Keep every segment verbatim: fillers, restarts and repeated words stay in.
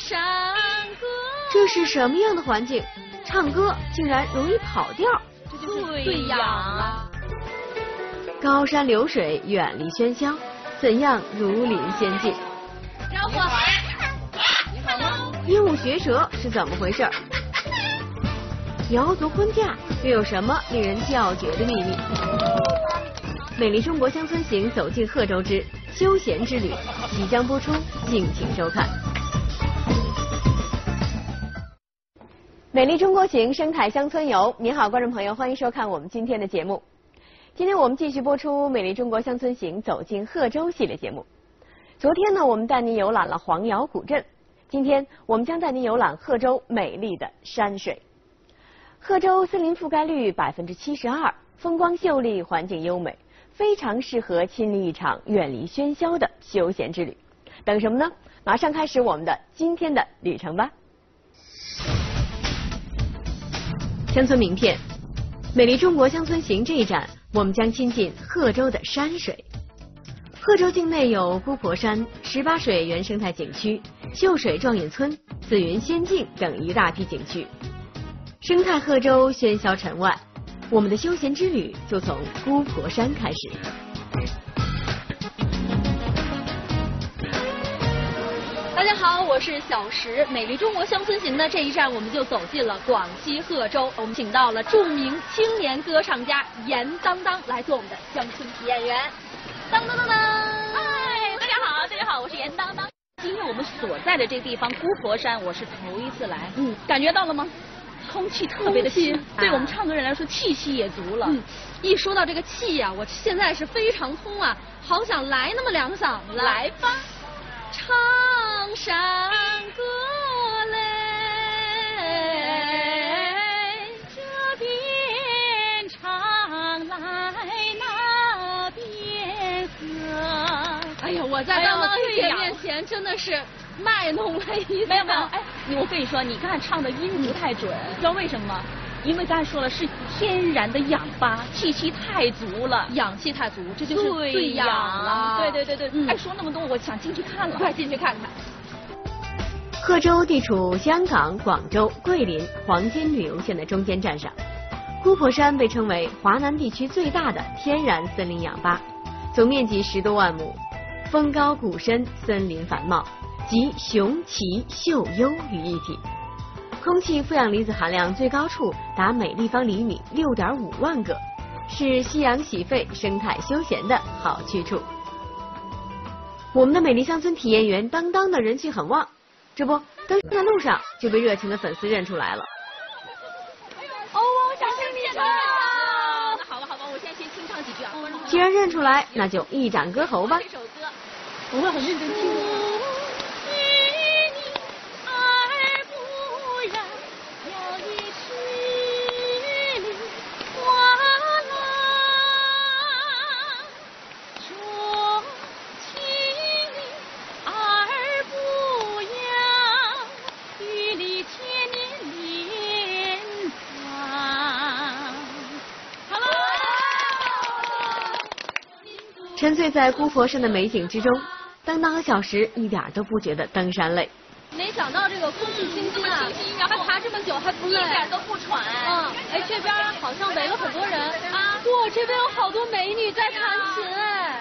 这是什么样的环境？唱歌竟然容易跑调， 这就是对氧了。 高山流水远离喧嚣，怎样如临仙境？ 招呼，你好吗？ 鹦鹉学舌是怎么回事？瑶族婚嫁又有什么令人叫绝的秘密？美丽中国乡村行走进贺州之休闲之旅即将播出，敬请收看。美丽中国行生态乡村游，您好，观众朋友，欢迎收看我们今天的节目。今天我们继续播出美丽中国乡村行走进贺州系列节目。昨天呢，我们带您游览了黄窑古镇，今天我们将带您游览贺州美丽的山水。贺州森林覆盖率百分之七十二，风光秀丽，环境优美，非常适合亲历一场远离喧嚣的休闲之旅。等什么呢？马上开始我们的今天的旅程吧。乡村名片，美丽中国乡村行这一站，我们将亲近贺州的山水。贺州境内有姑婆山、十八水原生态景区、秀水壮隐村、紫云仙境等一大批景区。生态贺州喧嚣尘外，我们的休闲之旅就从姑婆山开始。 大家好，我是小石。美丽中国乡村行的这一站，我们就走进了广西贺州。我们请到了著名青年歌唱家严当当来做我们的乡村体验员。当当当当！嗨，大家好，大家好，我是严当当。今天我们所在的这个地方姑婆山，我是头一次来。嗯，感觉到了吗？空气特别的新，对我们唱歌人来说气息也足了。嗯，一说到这个气呀、啊，我现在是非常通啊，好想来那么两嗓子。来吧，唱山歌嘞，这边唱来那边和。哎呀，我在当了弟姐面前真的是卖弄了一没有没有，哎，我跟你说，你刚才唱的音不太准，知道为什么吗？因为刚才说了是天然的氧吧，气息太足了，氧气太足，这就是对氧了。对对对对，嗯、哎，说那么多，我想进去看了，快进去看看。 贺州地处香港、广州、桂林黄金旅游线的中间站上，姑婆山被称为华南地区最大的天然森林氧吧，总面积十多万亩，峰高谷深，森林繁茂。集雄奇秀优于一体，空气负氧离子含量最高处达每立方厘米六点五万个，是吸氧洗肺、生态休闲的好去处。我们的美丽乡村体验员当当的人气很旺，这不，登山的路上就被热情的粉丝认出来了。 哦，我想听你唱啊！那好吧，好吧，我现在先清唱几句啊。 既然认出来，那就一展歌喉吧。 这首歌我会很认真听的。 沉醉在姑婆山的美景之中，当当和小石一点都不觉得登山累。 没想到这个空气清新啊，还爬这么久还不累，一点都不喘。嗯，哎，这边好像围了很多人啊！哇，这边有好多美女在弹琴哎！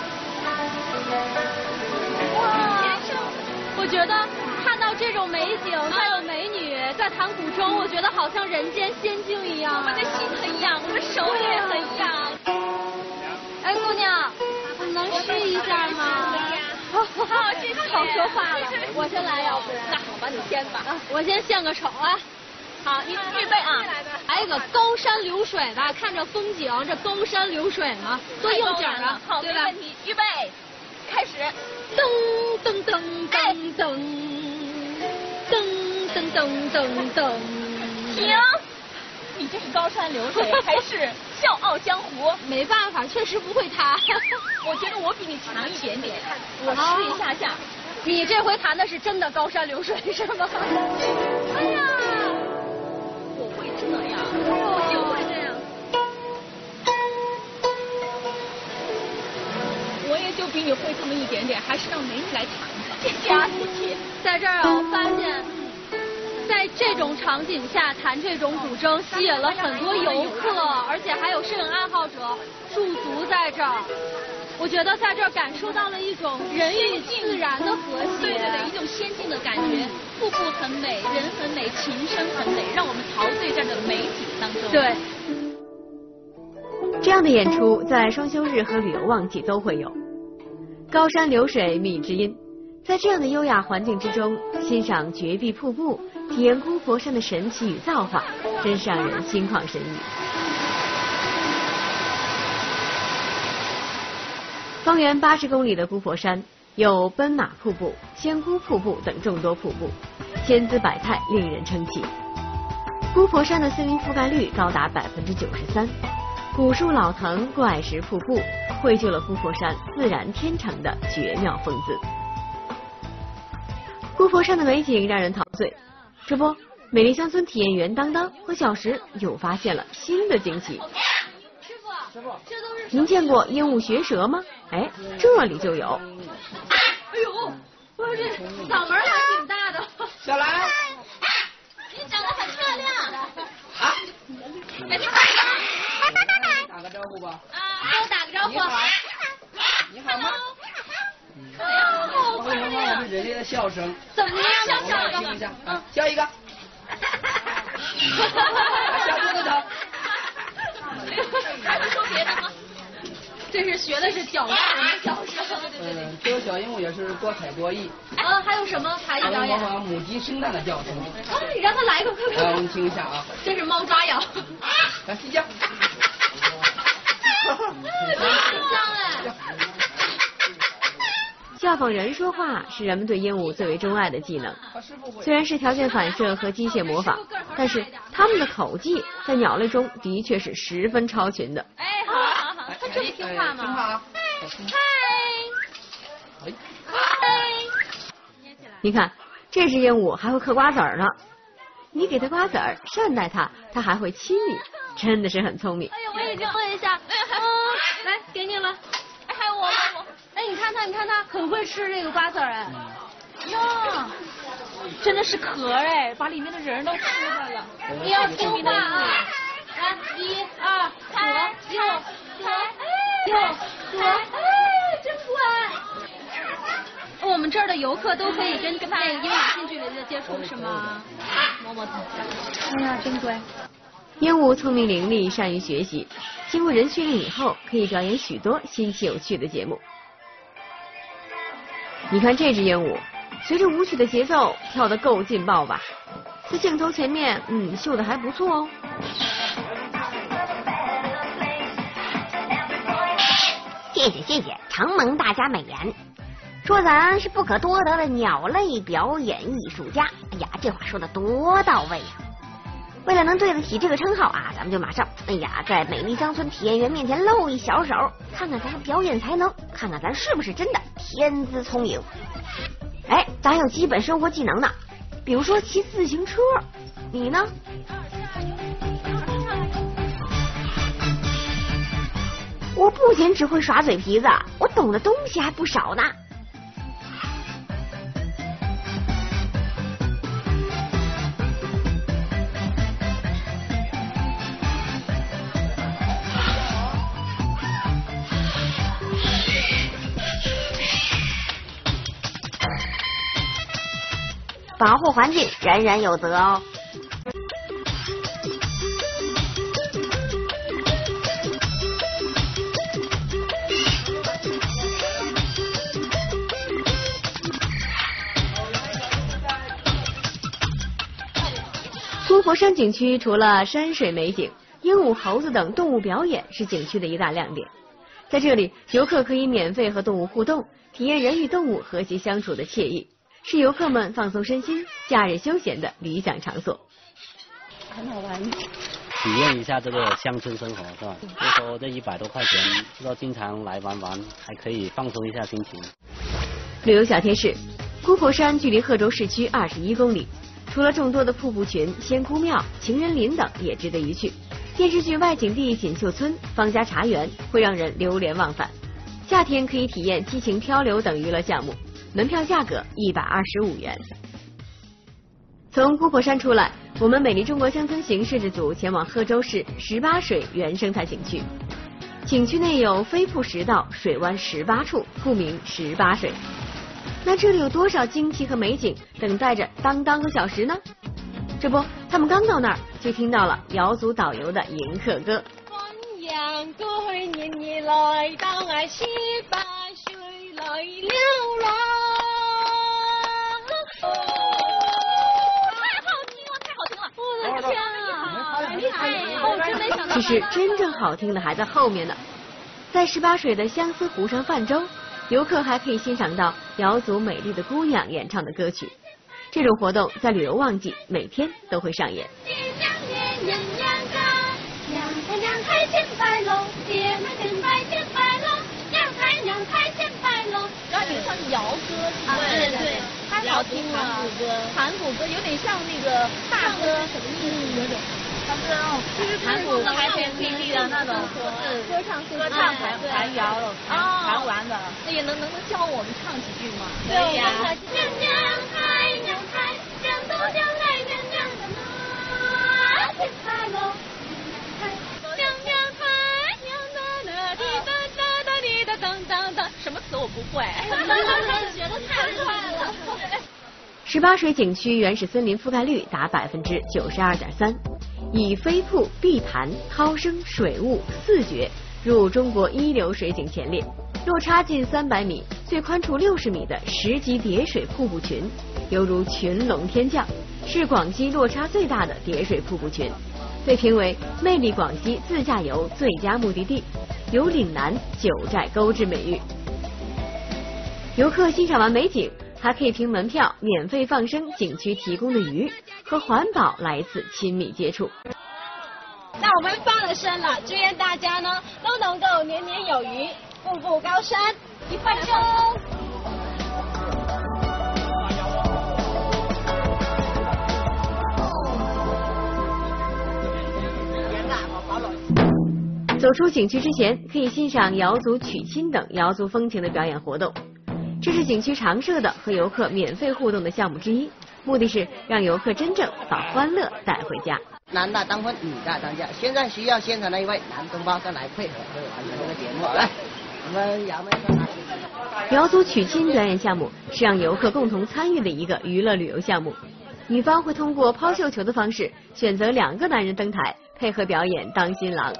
哇，我觉得看到这种美景，再有美女在弹古筝，我觉得好像人间仙境一样。我们的心很痒，我们手也很痒。哎，姑娘，能试一下吗？好，好，这好说话了。我先来，要不然？那好吧，你先吧。啊，我先献个丑啊。好，你预备啊。来一个高山流水的，看着风景，这高山流水嘛，多应景啊， 好，对吧？没问题，预备，开始。 噔噔噔噔噔噔噔噔噔噔。 停。你这是高山流水还是笑傲江湖？ 没办法，确实不会弹。 我觉得我比你强一点点，我试一下下。 你这回弹的是真的高山流水是吗？哎呀， 我会这样，我就会这样。我也就比你会这么一点点，还是让美女来弹吧。谢谢啊，谢谢。 在这儿我发现，在这种场景下弹这种古筝，吸引了很多游客，而且还有摄影爱好者驻足在这儿。我觉得在这儿感受到了一种人与自然的和谐， 对对对，一种仙境的感觉。瀑布很美，人很美，琴声很美，让我们陶醉在这美景当中。 对。 这样的演出在双休日和旅游旺季都会有。高山流水觅知音，在这样的优雅环境之中，欣赏绝壁瀑布，体验姑婆山的神奇与造化，真是让人心旷神怡。方圆八十公里的姑婆山有奔马瀑布、仙姑瀑布等众多瀑布，千姿百态，令人称奇。姑婆山的森林覆盖率高达百分之九十三，古树老藤、怪石瀑布绘就了姑婆山自然天成的绝妙风姿。姑婆山的美景让人陶醉，这不，美丽乡村体验员当当和小石又发现了新的惊喜。 师傅，师傅，这都是您见过鹦鹉学舌吗？哎，这里就有。 哎呦，我这嗓门还挺大的。 小兰， 你长得很漂亮。 啊， 哎，你打个招呼吧。 啊，给我打个招呼。 你好，你好吗？ 哎呀，好为什么我是人类的笑声？ 怎么样？ 我们来听一下啊，笑一个。笑多个头。 还会说别的吗？ 这是学的是脚大人的笑声。 嗯，这个小鹦鹉也是多才多艺。 啊，还有什么才艺它能模表演？ 仿母鸡生蛋的叫声。 啊，你让他来个，快快来，我快！ 们听一下啊。 这是猫抓痒。 来，睡觉。 很像哎。 效仿人说话是人们对鹦鹉最为钟爱的技能。虽然是条件反射和机械模仿，但是它们的口技在鸟类中的确是十分超群的。 哎，好好好， 它这么听话听话吗？ 啊。 嗨， 哎， 嗨。 你看，这只鹦鹉还会嗑瓜子儿呢。你给它瓜子儿，善待它，它还会亲你，真的是很聪明。 哎呀，我也教问一下。嗯，来，给你了。 哎，还有我，我。 哎，你看它，你看它，很会吃这个瓜子儿哎。 呀，真的是壳哎，把里面的仁都吃掉了。 你要听话啊！来，一二三，右左右左，哎，真乖。我们这儿的游客都可以跟跟那个鹦鹉近距离的接触是吗？摸摸头。哎呀，真乖。 鹦鹉聪明伶俐，善于学习，经过人训练以后，可以表演许多新奇有趣的节目。你看这只鹦鹉，随着舞曲的节奏跳得够劲爆吧？在镜头前面，嗯，秀得还不错哦。 谢谢谢谢，承蒙大家美言，说咱是不可多得的鸟类表演艺术家。哎呀，这话说的多到位呀！为了能对得起这个称号啊，咱们就马上，哎呀，在美丽乡村体验员面前露一小手，看看咱的表演才能，看看咱是不是真的天资聪颖。哎，咱有基本生活技能呢，比如说骑自行车，你呢？我不仅只会耍嘴皮子，我懂的东西还不少呢。保护环境，人人有责哦。 姑婆山景区除了山水美景，鹦鹉、猴子等动物表演是景区的一大亮点。在这里，游客可以免费和动物互动，体验人与动物和谐相处的惬意，是游客们放松身心、假日休闲的理想场所。 很好玩，体验一下这个乡村生活，是吧？就说这一百多块钱，说经常来玩玩，还可以放松一下心情。 旅游小贴士：姑婆山距离贺州市区二十一公里，除了众多的瀑布群、仙姑庙、情人林等也值得一去。电视剧外景地锦绣村、方家茶园会让人流连忘返。夏天可以体验激情漂流等娱乐项目， 门票价格一百二十五元。从姑婆山出来，我们美丽中国乡村行摄制组前往贺州市十八水原生态景区。景区内有飞瀑十道，水湾十八处，故名十八水。那这里有多少惊奇和美景等待着当当和小石呢？这不，他们刚到那儿，就听到了瑶族导游的迎客歌。 阳过年年来到俺十八岁来了啦！ 太好听了，太好听了！我的天啊，厉害！哦，真没想到。 其实真正好听的还在后面呢。在十八水的相思湖上泛舟，游客还可以欣赏到瑶族美丽的姑娘演唱的歌曲。这种活动在旅游旺季每天都会上演。 然后有唱瑶歌，对对对，它好听啊，盘古歌，盘古歌有点像那个大歌，什么意思？有点，它是那种就是盘古开天辟地的那种，歌唱歌唱盘盘瑶了，盘完的。那也能能能教我们唱几句吗？可以呀。娘娘开娘开，娘都娘来娘娘的嘛，天开喽，娘娘开娘的啦滴哒哒哒滴哒当当当。什么词我不会，学的太快了。十八水景区原始森林覆盖率达百分之九十二点三，以飞瀑、碧潭、涛声、水雾四绝入中国一流水景前列。落差近三百米、最宽处六十米的十级叠水瀑布群，犹如群龙天降，是广西落差最大的叠水瀑布群，被评为魅力广西自驾游最佳目的地，有岭南九寨沟之美誉。游客欣赏完美景，还可以凭门票免费放生景区提供的鱼，和环保来一次亲密接触。 那我们放了生了，祝愿大家呢都能够年年有余，步步高升，一分钟。 走出景区之前，可以欣赏瑶族曲亲等瑶族风情的表演活动。这是景区常设的和游客免费互动的项目之一，目的是让游客真正把欢乐带回家。 男大当婚，女大当嫁。现在需要现场的一位男同胞上来配合完成这个节目。来，我们瑶妹上来。 瑶族曲亲表演项目是让游客共同参与的一个娱乐旅游项目。女方会通过抛绣球的方式选择两个男人登台，配合表演当新郎。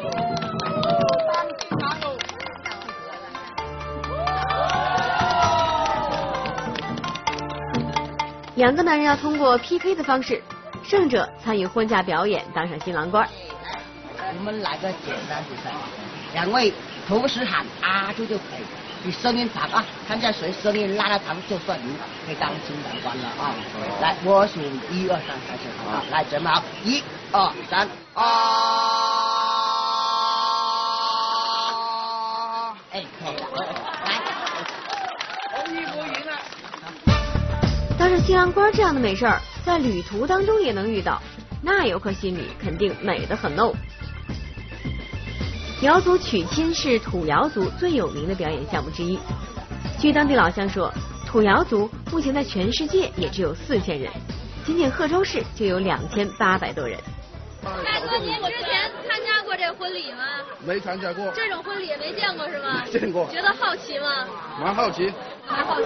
两个男人要通过 P K 的方式，胜者参与婚嫁表演，当上新郎官。 我们来个简单比赛，两位同时喊阿朱就可以，你声音长啊，看见谁声音拉的长就算赢，可以当新郎官了啊！来，我数一二三开始啊！来，准备好，一二三啊！哎，可以了，来，红衣服赢了。 当上新郎官这样的美事儿，在旅途当中也能遇到，那游客心里肯定美得很哦。瑶族曲亲是土瑶族最有名的表演项目之一。据当地老乡说，土瑶族目前在全世界也只有四千人，仅仅贺州市就有两千八百多人。 大哥，您之前参加过这婚礼吗？ 没参加过。 这种婚礼也没见过是吗？ 没见过。 觉得好奇吗？ 蛮好奇。 蛮好奇。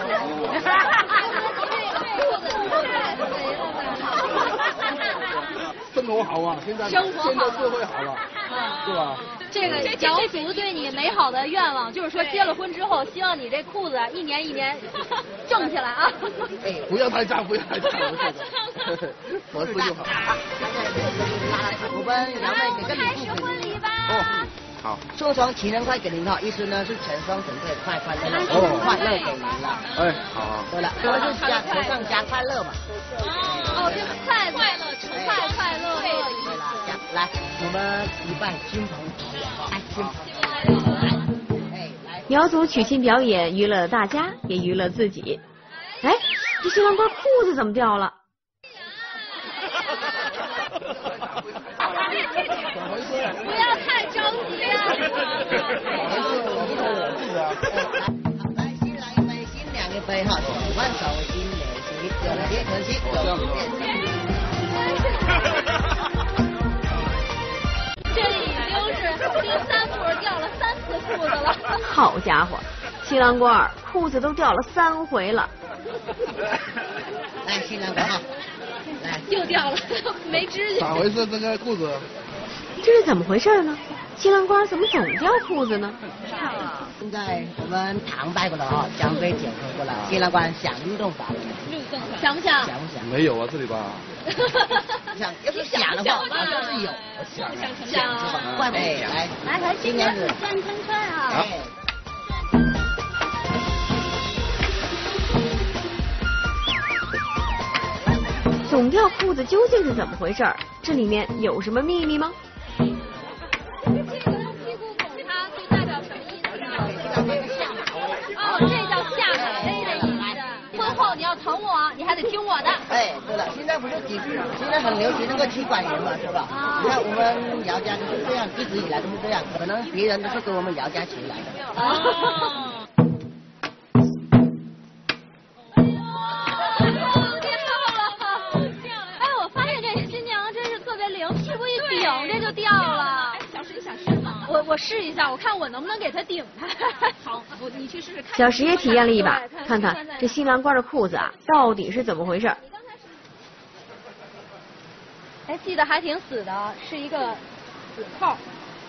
生活好啊，现在生活好现在社会好了，对吧？ 这个瑶族对你美好的愿望，就是说结了婚之后，希望你这裤子一年一年挣起来啊！ 哎，不要太炸，不要太炸，合适就好。 我们瑶妹给个礼物。 开始婚礼吧。 哦，好。 送上情人快给您哈，意思呢是全双整对快快乐乐，哦，快乐给您了。 哎，好。 对了，这是加头上加快乐嘛。 哦，这快快乐，快快乐乐。 对了，来，我们一拜亲朋好友，来，亲朋。哎，来。 瑶族曲亲表演娱乐大家，也娱乐自己。哎，这新郎官裤子怎么掉了？ 不要太着急啊！ 来，新郎一杯，新娘一杯。 备哈，手挽手心连心，有了别可惜，有变这里已经是第三波掉了三次裤子了。 好家伙，新郎官儿裤子都掉了三回了。 来，新郎官哈，来， 又掉了，没指甲。 咋回事？这个裤子？ 这是怎么回事呢？新郎官怎么总掉裤子呢？ 现在我们堂拜过了啊，将杯酒喝过了，新郎官想运动法了没？ 运动法想不想？ 想不想？ 没有啊，这里吧。 想，要是想的话，好像是有。 想想想是吧？怪不得来， 来和新娘子转圈圈啊！ 总掉裤子究竟是怎么回事？这里面有什么秘密吗？ 这个用屁股拱它，就代表什么意思呢？哦，这叫下马威的意思。婚后你要疼我，你还得听我的。 哎，对了，现在不是几，现在很流行那个妻管严嘛，是吧？啊。你看我们姚家就是这样，一直以来都是这样，可能别人都是跟我们姚家学来的。 哦。我我试一下，我看我能不能给他顶开。好，我你去试试看。 小石也体验了一把，看看这新郎官的裤子啊，到底是怎么回事？ 哎，系的还挺死的，是一个死扣。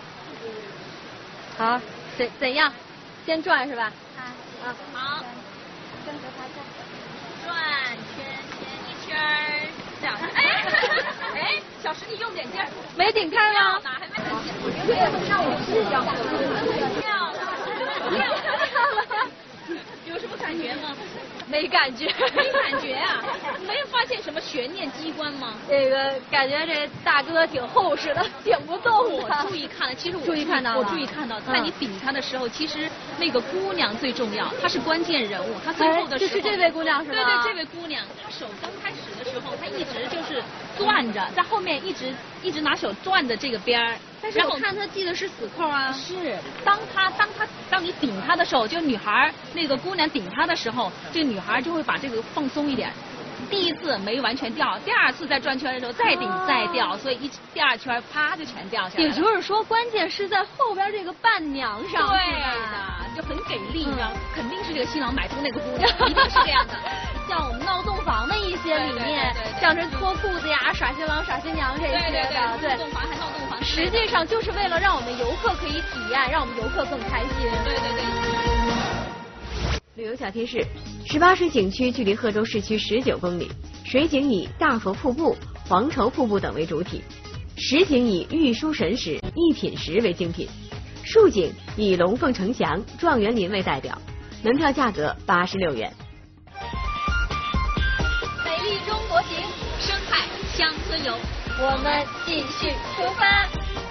好，怎怎样？先转是吧？啊啊好。跟着他转，转圈圈一圈儿，这样。哎哎，小石你用点劲儿，没顶开吗？哪还没很紧？那我试一下。掉了，掉了，有什么感觉吗？没感觉， 没感觉啊？没有发现什么悬念机关吗？ 这个感觉这大哥挺厚实的，顶不动我注意看了，其实我注意看到了， 我注意看到，在你顶他的时候，其实那个姑娘最重要，她是关键人物，她最后的时候， 就是这位姑娘是吧？ 对对，这位姑娘，她手刚开始的时候，她一直就是攥着，在后面一直一直拿手攥着这个边儿。 但是我看她系的是死扣啊。 是，当她当她当你顶她的时候，就女孩那个姑娘顶她的时候，这个女孩就会把这个放松一点。第一次没完全掉，第二次再转圈的时候再顶再掉，所以一第二圈啪就全掉下来了。 也就是说，关键是在后边这个伴娘上。 对的，就很给力，你知道，肯定是这个新郎买通那个姑娘，一定是这样的。 像我们闹洞房的一些里面，像是脱裤子呀、耍新郎耍新娘这些的， 对，洞房还闹洞房， 实际上就是为了让我们游客可以体验，让我们游客更开心。 对对对。 旅游小贴士：十八水景区距离贺州市区十九公里，水景以大佛瀑布、黄稠瀑布等为主体，实景以玉书神石、一品石为精品，竖景以龙凤呈祥、状元林为代表。门票价格八十六元。 美丽中国行， 生态乡村游， 我们继续出发。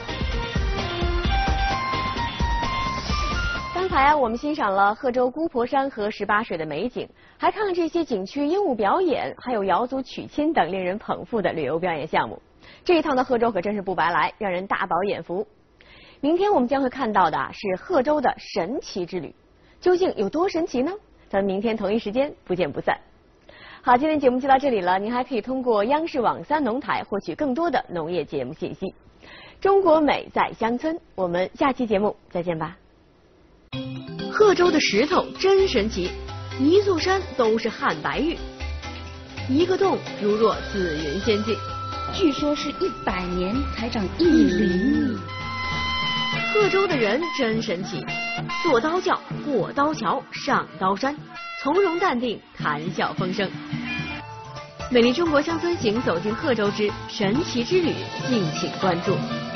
刚才啊，我们欣赏了贺州姑婆山和十八水的美景，还看了这些景区鹦鹉表演，还有瑶族娶亲等令人捧腹的旅游表演项目。这一趟的贺州可真是不白来，让人大饱眼福。明天我们将会看到的是贺州的神奇之旅，究竟有多神奇呢？咱们明天同一时间不见不散。好，今天节目就到这里了，您还可以通过央视网三农台获取更多的农业节目信息。中国美在乡村，我们下期节目再见吧。贺州的石头真神奇，一座山都是汉白玉，一个洞如若紫云仙境， 据说是一百年才长一厘米。 贺州的人真神奇，坐刀轿，过刀桥，上刀山，从容淡定，谈笑风生。美丽中国乡村行，走进贺州之神奇之旅，敬请关注。